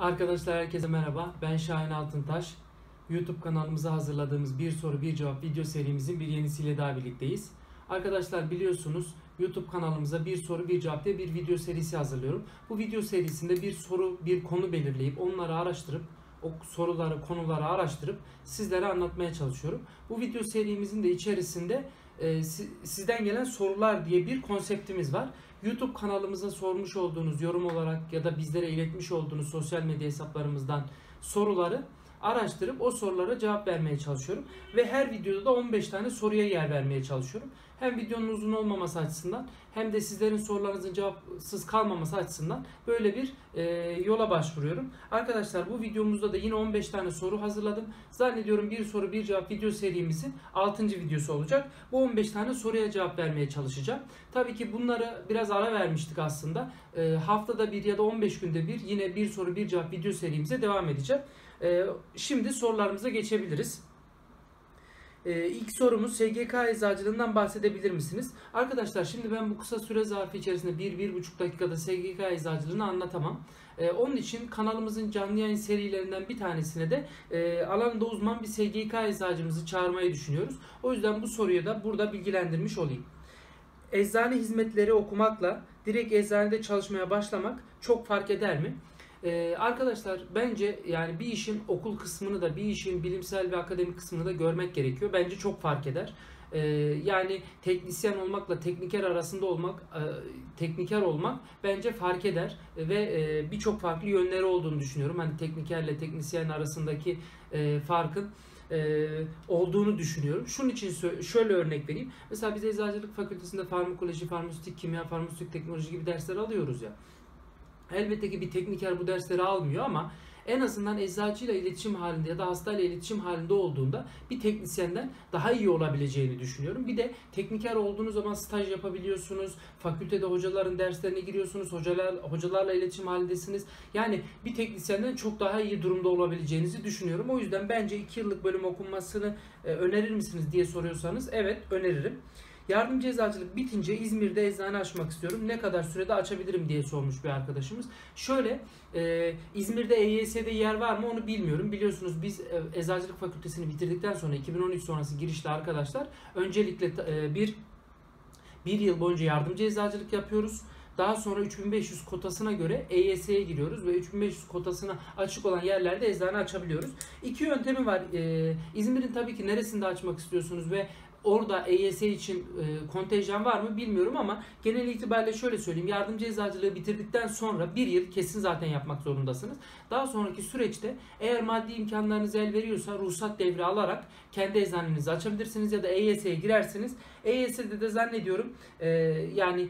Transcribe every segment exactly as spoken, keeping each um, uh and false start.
Arkadaşlar herkese merhaba. Ben Şahin Altıntaş. YouTube kanalımıza hazırladığımız bir soru bir cevap video serimizin bir yenisiyle daha birlikteyiz. Arkadaşlar biliyorsunuz YouTube kanalımıza bir soru bir cevap diye bir video serisi hazırlıyorum. Bu video serisinde bir soru bir konu belirleyip onları araştırıp o soruları konuları araştırıp sizlere anlatmaya çalışıyorum. Bu video serimizin de içerisinde e, sizden gelen sorular diye bir konseptimiz var. YouTube kanalımıza sormuş olduğunuz yorum olarak ya da bizlere iletmiş olduğunuz sosyal medya hesaplarımızdan soruları araştırıp o sorulara cevap vermeye çalışıyorum. Ve her videoda da on beş tane soruya yer vermeye çalışıyorum. Hem videonun uzun olmaması açısından hem de sizlerin sorularınızın cevapsız kalmaması açısından böyle bir e, yola başvuruyorum. Arkadaşlar bu videomuzda da yine on beş tane soru hazırladım. Zannediyorum bir soru bir cevap video serimizin altıncı videosu olacak. Bu on beş tane soruya cevap vermeye çalışacağım. Tabii ki bunları biraz ara vermiştik aslında. E, haftada bir ya da on beş günde bir yine bir soru bir cevap video serimize devam edeceğim. E, şimdi sorularımıza geçebiliriz. Ee, ilk sorumuz S G K eczacılığından bahsedebilir misiniz? Arkadaşlar şimdi ben bu kısa süre zarfı içerisinde bir bir buçuk dakikada S G K eczacılığını anlatamam. Ee, onun için kanalımızın canlı yayın serilerinden bir tanesine de e, alanında uzman bir S G K eczacımızı çağırmayı düşünüyoruz. O yüzden bu soruyu da burada bilgilendirmiş olayım. Eczane hizmetleri okumakla direkt eczanede çalışmaya başlamak çok fark eder mi? Ee, arkadaşlar bence yani bir işin okul kısmını da bir işin bilimsel ve akademik kısmını da görmek gerekiyor. Bence çok fark eder. Ee, yani teknisyen olmakla tekniker arasında olmak, e, tekniker olmak bence fark eder ve e, birçok farklı yönleri olduğunu düşünüyorum. Hani teknikerle teknisyen arasındaki e, farkın e, olduğunu düşünüyorum. Şunun için şöyle örnek vereyim. Mesela biz Eczacılık Fakültesinde farmakoloji, farmasötik kimya, farmasötik teknoloji gibi dersler alıyoruz ya. Elbette ki bir tekniker bu dersleri almıyor ama en azından eczacıyla iletişim halinde ya da hastayla iletişim halinde olduğunda bir teknisyenden daha iyi olabileceğini düşünüyorum. Bir de tekniker olduğunuz zaman staj yapabiliyorsunuz. Fakültede hocaların derslerine giriyorsunuz. Hocalar, hocalarla iletişim halindesiniz. Yani bir teknisyenden çok daha iyi durumda olabileceğinizi düşünüyorum. O yüzden bence iki yıllık bölüm okunmasını e, önerir misiniz diye soruyorsanız evet öneririm. Yardımcı eczacılık bitince İzmir'de eczane açmak istiyorum. Ne kadar sürede açabilirim diye sormuş bir arkadaşımız. Şöyle e, İzmir'de E Y S'de yer var mı onu bilmiyorum. Biliyorsunuz biz e, Eczacılık Fakültesini bitirdikten sonra iki bin on üç sonrası girişli arkadaşlar öncelikle e, bir, bir yıl boyunca yardımcı eczacılık yapıyoruz. Daha sonra üç bin beş yüz kotasına göre E Y S'ye giriyoruz ve üç bin beş yüz kotasına açık olan yerlerde eczane açabiliyoruz. İki yöntemi var. Ee, İzmir'in tabii ki neresinde açmak istiyorsunuz ve orada E Y S için e, kontenjan var mı bilmiyorum ama genel itibariyle şöyle söyleyeyim. Yardımcı eczacılığı bitirdikten sonra bir yıl kesin zaten yapmak zorundasınız. Daha sonraki süreçte eğer maddi imkanlarınız el veriyorsa ruhsat devri alarak kendi eczanenizi açabilirsiniz ya da E Y S'ye girersiniz. E Y S'de de zannediyorum e, yani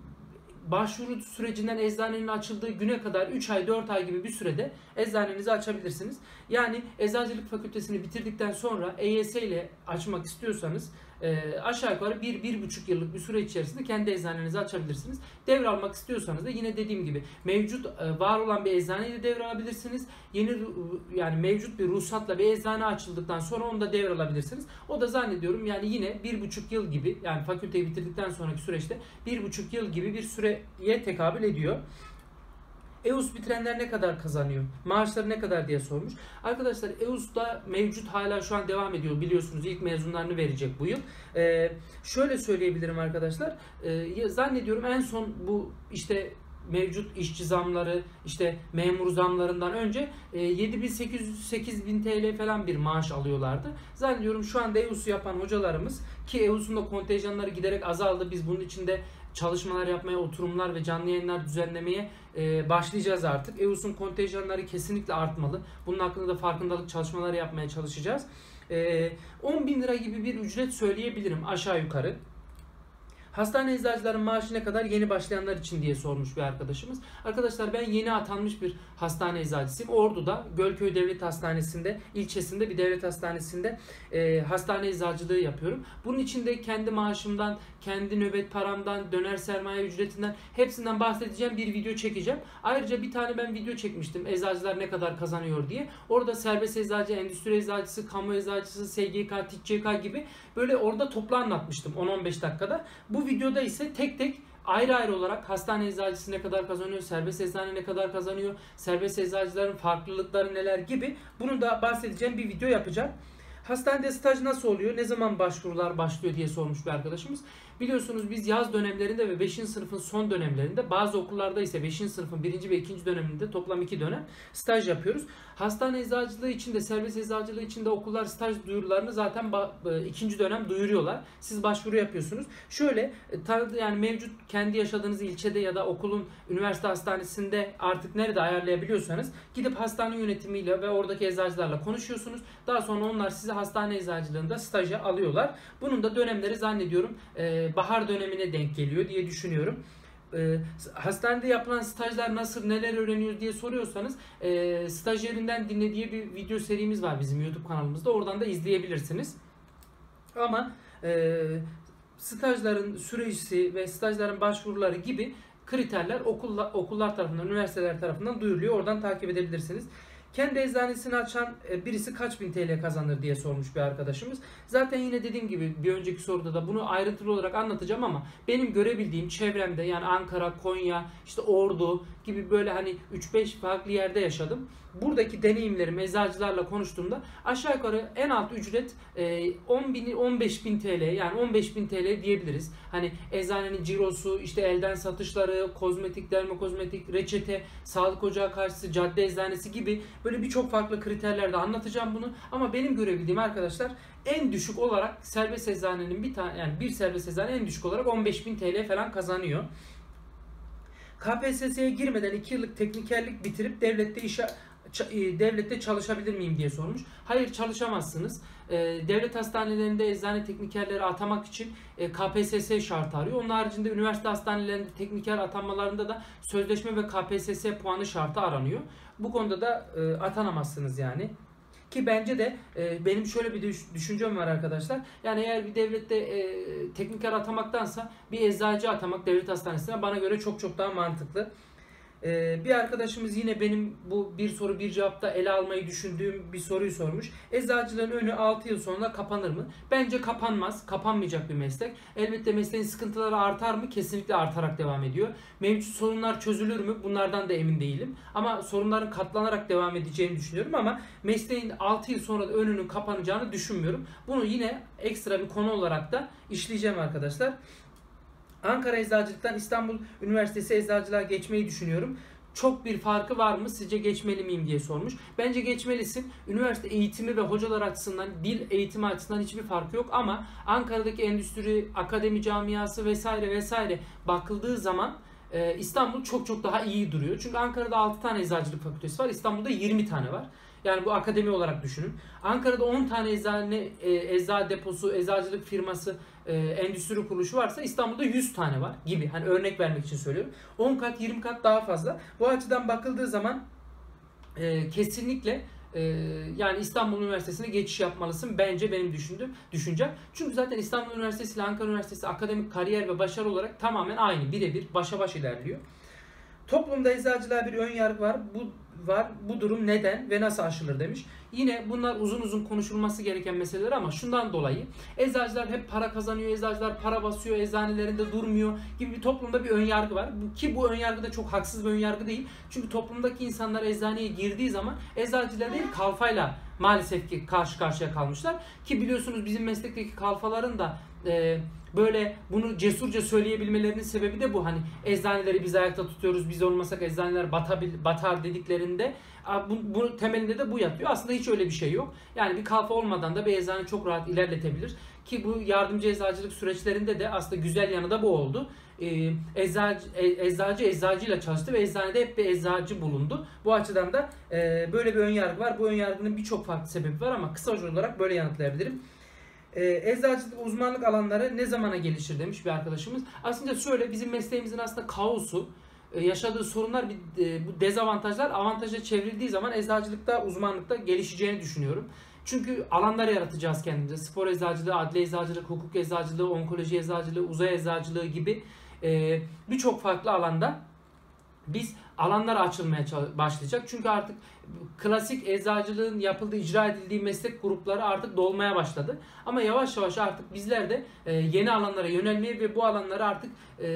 başvuru sürecinden eczanenin açıldığı güne kadar üç ay dört ay gibi bir sürede eczanenizi açabilirsiniz. Yani Eczacılık Fakültesini bitirdikten sonra E Y S ile açmak istiyorsanız e, aşağı yukarı bir bir buçuk yıllık bir süre içerisinde kendi eczanenizi açabilirsiniz. Devralmak istiyorsanız da yine dediğim gibi mevcut e, var olan bir eczaneyi de devralabilirsiniz. Yeni yani mevcut bir ruhsatla bir eczane açıldıktan sonra onu da devralabilirsiniz. O da zannediyorum yani yine bir buçuk yıl gibi yani fakülteyi bitirdikten sonraki süreçte bir buçuk yıl gibi bir süreye tekabül ediyor. E U S bitirenler ne kadar kazanıyor? Maaşları ne kadar diye sormuş. Arkadaşlar E U S'da mevcut hala şu an devam ediyor. Biliyorsunuz ilk mezunlarını verecek bu yıl. Ee, şöyle söyleyebilirim arkadaşlar. Ee, zannediyorum en son bu işte mevcut işçi zamları, işte memur zamlarından önce yedi bin sekiz yüz sekiz bin T L falan bir maaş alıyorlardı. Zannediyorum şu anda E U S yapan hocalarımız ki E U S'un da kontenjanları giderek azaldı. Biz bunun içinde çalışmalar yapmaya, oturumlar ve canlı yayınlar düzenlemeye e, başlayacağız artık. E U S'un kontenjanları kesinlikle artmalı. Bunun hakkında da farkındalık çalışmaları yapmaya çalışacağız. E, on bin lira gibi bir ücret söyleyebilirim aşağı yukarı. Hastane eczacıların maaşı ne kadar yeni başlayanlar için diye sormuş bir arkadaşımız. Arkadaşlar ben yeni atanmış bir hastane eczacısıyım. Ordu'da Gölköy Devlet Hastanesi'nde, ilçesinde bir devlet hastanesinde e, hastane eczacılığı yapıyorum. Bunun için de kendi maaşımdan, kendi nöbet paramdan, döner sermaye ücretinden hepsinden bahsedeceğim bir video çekeceğim. Ayrıca bir tane ben video çekmiştim eczacılar ne kadar kazanıyor diye. Orada serbest eczacı, endüstri eczacısı, kamu eczacısı, S G K, T İ C C K gibi böyle orada toplu anlatmıştım on on beş dakikada. Bu videoda ise tek tek ayrı ayrı olarak hastane eczacısı ne kadar kazanıyor, serbest eczane ne kadar kazanıyor, serbest eczacıların farklılıkları neler gibi bunu da bahsedeceğim bir video yapacağım. Hastanede staj nasıl oluyor, ne zaman başvurular başlıyor diye sormuş bir arkadaşımız. Biliyorsunuz biz yaz dönemlerinde ve beşinci sınıfın son dönemlerinde, bazı okullarda ise beşinci sınıfın birinci ve ikinci döneminde toplam iki dönem staj yapıyoruz. Hastane eczacılığı için de serbest eczacılığı için de okullar staj duyurularını zaten ikinci dönem duyuruyorlar. Siz başvuru yapıyorsunuz. Şöyle yani mevcut kendi yaşadığınız ilçede ya da okulun üniversite hastanesinde artık nerede ayarlayabiliyorsanız gidip hastane yönetimiyle ve oradaki eczacılarla konuşuyorsunuz. Daha sonra onlar sizi hastane eczacılığında staja alıyorlar. Bunun da dönemleri zannediyorum bahar dönemine denk geliyor diye düşünüyorum. E, hastanede yapılan stajlar nasıl, neler öğreniyoruz diye soruyorsanız e, stajyerinden dinle diye bir video serimiz var bizim YouTube kanalımızda. Oradan da izleyebilirsiniz. Ama e, stajların süresi ve stajların başvuruları gibi kriterler okullar, okullar tarafından, üniversiteler tarafından duyuruluyor. Oradan takip edebilirsiniz. Kendi eczanesini açan birisi kaç bin T L kazanır diye sormuş bir arkadaşımız. Zaten yine dediğim gibi bir önceki soruda da bunu ayrıntılı olarak anlatacağım ama benim görebildiğim çevremde, yani Ankara, Konya, işte Ordu gibi böyle hani üç beş farklı yerde yaşadım. Buradaki deneyimlerimi eczacılarla konuştuğumda aşağı yukarı en alt ücret on bin on beş bin T L, yani on beş bin T L diyebiliriz. Hani eczanenin cirosu, işte elden satışları, kozmetik, dermokozmetik, reçete, sağlık ocağı karşısı, cadde eczanesi gibi böyle birçok farklı kriterlerde anlatacağım bunu. Ama benim görebildiğim arkadaşlar en düşük olarak serbest eczanenin bir tane, yani bir serbest eczane en düşük olarak on beş bin T L falan kazanıyor. K P S S'ye girmeden iki yıllık teknikerlik bitirip devlette işe devlette çalışabilir miyim diye sormuş. Hayır, çalışamazsınız. Devlet hastanelerinde eczane teknikerleri atamak için K P S S şartı arıyor. Onun haricinde üniversite hastanelerinde tekniker atanmalarında da sözleşme ve K P S S puanı şartı aranıyor. Bu konuda da atanamazsınız yani. Ki bence de e, benim şöyle bir düşüncem var arkadaşlar. Yani eğer bir devlette e, tekniker atamaktansa bir eczacı atamak devlet hastanesine bana göre çok çok daha mantıklı. Ee, bir arkadaşımız yine benim bu bir soru bir cevapta ele almayı düşündüğüm bir soruyu sormuş. Eczacılığın önü altı yıl sonra kapanır mı? Bence kapanmaz. Kapanmayacak bir meslek. Elbette mesleğin sıkıntıları artar mı? Kesinlikle artarak devam ediyor. Mevcut sorunlar çözülür mü? Bunlardan da emin değilim. Ama sorunların katlanarak devam edeceğini düşünüyorum ama mesleğin altı yıl sonra da önünün kapanacağını düşünmüyorum. Bunu yine ekstra bir konu olarak da işleyeceğim arkadaşlar. Ankara Eczacılık'tan İstanbul Üniversitesi Eczacılığa geçmeyi düşünüyorum. Çok bir farkı var mı? Sizce geçmeli miyim diye sormuş. Bence geçmelisin. Üniversite eğitimi ve hocalar açısından, dil eğitimi açısından hiçbir farkı yok ama Ankara'daki endüstri, akademi camiası vesaire vesaire bakıldığı zaman İstanbul çok çok daha iyi duruyor. Çünkü Ankara'da altı tane eczacılık fakültesi var. İstanbul'da yirmi tane var. Yani bu akademi olarak düşünün. Ankara'da on tane eczane, e, eczacı deposu, eczacılık firması, e, endüstri kuruluşu varsa İstanbul'da yüz tane var gibi. Hani örnek vermek için söylüyorum. on kat, yirmi kat daha fazla. Bu açıdan bakıldığı zaman e, kesinlikle e, yani İstanbul Üniversitesi'ne geçiş yapmalısın. Bence benim düşündüğüm düşüncem. Çünkü zaten İstanbul Üniversitesi ile Ankara Üniversitesi akademik kariyer ve başarı olarak tamamen aynı. Birebir başa baş ilerliyor. Toplumda eczacılığa bir ön yargı var. Bu var. Bu durum neden ve nasıl aşılır demiş. Yine bunlar uzun uzun konuşulması gereken meseleler ama şundan dolayı eczacılar hep para kazanıyor, eczacılar para basıyor, eczanelerinde durmuyor gibi bir toplumda bir ön yargı var. Ki bu ön yargı da çok haksız bir ön yargı değil. Çünkü toplumdaki insanlar eczaneye girdiği zaman eczacılar değil kalfayla maalesef ki karşı karşıya kalmışlar. Ki biliyorsunuz bizim meslekteki kalfaların da e, böyle bunu cesurca söyleyebilmelerinin sebebi de bu. Hani eczaneleri biz ayakta tutuyoruz, biz olmasak eczaneler batabil, batar dediklerinde bu, bu temelinde de bu yatıyor. Aslında hiç öyle bir şey yok. Yani bir kalfa olmadan da bir eczane çok rahat ilerletebilir. Ki bu yardımcı eczacılık süreçlerinde de aslında güzel yanı da bu oldu. Ee, eczacı, e, eczacı eczacıyla çalıştı ve eczanede hep bir eczacı bulundu. Bu açıdan da e, böyle bir önyargı var. Bu önyargının birçok farklı sebebi var ama kısaca olarak böyle yanıtlayabilirim. Ee, eczacılık uzmanlık alanları ne zamana gelişir demiş bir arkadaşımız. Aslında şöyle, bizim mesleğimizin aslında kaosu, e, yaşadığı sorunlar, bir, e, bu dezavantajlar avantaja çevrildiği zaman eczacılıkta, uzmanlıkta gelişeceğini düşünüyorum. Çünkü alanlar yaratacağız kendimize. Spor eczacılığı, adli eczacılık, hukuk eczacılığı, onkoloji eczacılığı, uzay eczacılığı gibi e, birçok farklı alanda biz alanlar açılmaya başlayacak. Çünkü artık klasik eczacılığın yapıldığı, icra edildiği meslek grupları artık dolmaya başladı. Ama yavaş yavaş artık bizler de yeni alanlara yönelmeye ve bu alanları artık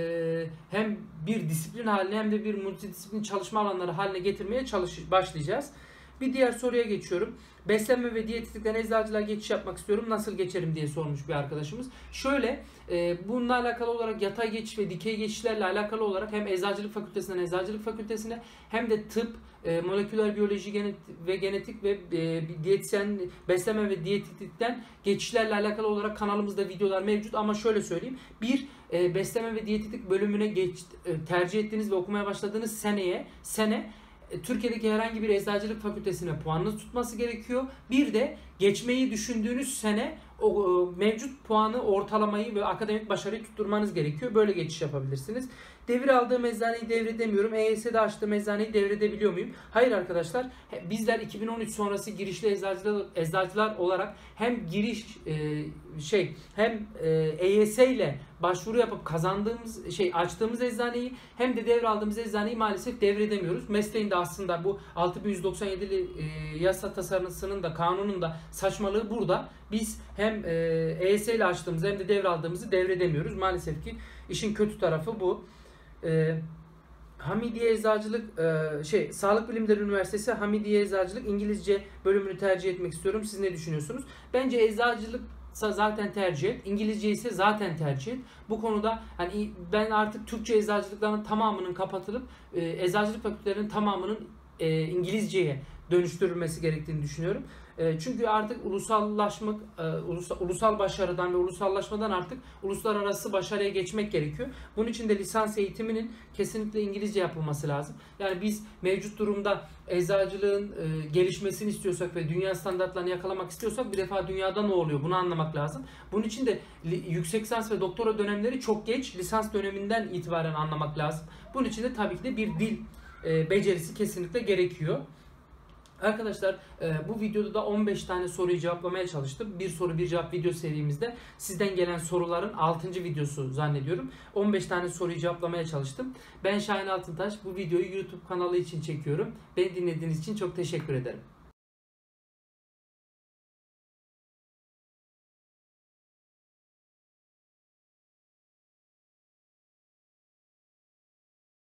hem bir disiplin haline hem de bir multidisiplin çalışma alanları haline getirmeye çalış başlayacağız. Bir diğer soruya geçiyorum. Beslenme ve diyetetikten eczacılığa geçiş yapmak istiyorum. Nasıl geçerim diye sormuş bir arkadaşımız. Şöyle, e, bununla alakalı olarak yatay geçiş ve dikey geçişlerle alakalı olarak hem eczacılık fakültesinden eczacılık fakültesine hem de tıp, e, moleküler biyoloji genetik ve genetik ve e, diyetisyen, beslenme ve diyetetikten geçişlerle alakalı olarak kanalımızda videolar mevcut. Ama şöyle söyleyeyim. Bir, e, beslenme ve diyetetik bölümüne geç, e, tercih ettiğiniz ve okumaya başladığınız seneye, sene Türkiye'deki herhangi bir eczacılık fakültesine puanınız tutması gerekiyor. Bir de geçmeyi düşündüğünüz sene o mevcut puanı, ortalamayı ve akademik başarıyı tutturmanız gerekiyor. Böyle geçiş yapabilirsiniz. Devir aldığım eczaneyi devredemiyorum. E Y S'de açtığım eczaneyi devredebiliyor muyum? Hayır arkadaşlar. Bizler iki bin on üç sonrası girişli eczacılar, eczacılar olarak hem giriş e, şey hem e, E Y S ile başvuru yapıp kazandığımız şey açtığımız eczaneyi hem de devraldığımız eczaneyi maalesef devredemiyoruz. Mesleğin de aslında bu altı bin yüz doksan yedili e, yasa tasarısının da kanunun da saçmalığı burada. Biz hem e, E Y S ile açtığımız hem de devraldığımızı devredemiyoruz. Maalesef ki işin kötü tarafı bu. E, Hamidiye Eczacılık e, şey Sağlık Bilimleri Üniversitesi Hamidiye Eczacılık İngilizce bölümünü tercih etmek istiyorum. Siz ne düşünüyorsunuz? Bence eczacılık zaten tercih et. İngilizce ise zaten tercih et. Bu konuda hani ben artık Türkçe eczacılıkların tamamının kapatılıp e, eczacılık fakültelerinin tamamının e, İngilizceye dönüştürülmesi gerektiğini düşünüyorum. E, çünkü artık ulusallaşmak, e, ulusal, ulusal başarıdan ve ulusallaşmadan artık uluslararası başarıya geçmek gerekiyor. Bunun için de lisans eğitiminin kesinlikle İngilizce yapılması lazım. Yani biz mevcut durumda eczacılığın e, gelişmesini istiyorsak ve dünya standartlarını yakalamak istiyorsak bir defa dünyada ne oluyor bunu anlamak lazım. Bunun için de li, yüksek lisans ve doktora dönemleri çok geç, lisans döneminden itibaren anlamak lazım. Bunun için de tabii ki de bir dil e, becerisi kesinlikle gerekiyor. Arkadaşlar bu videoda da on beş tane soruyu cevaplamaya çalıştım. Bir soru bir cevap video serimizde sizden gelen soruların altıncı videosu zannediyorum. on beş tane soruyu cevaplamaya çalıştım. Ben Şahin Altıntaş. Bu videoyu YouTube kanalı için çekiyorum. Beni dinlediğiniz için çok teşekkür ederim.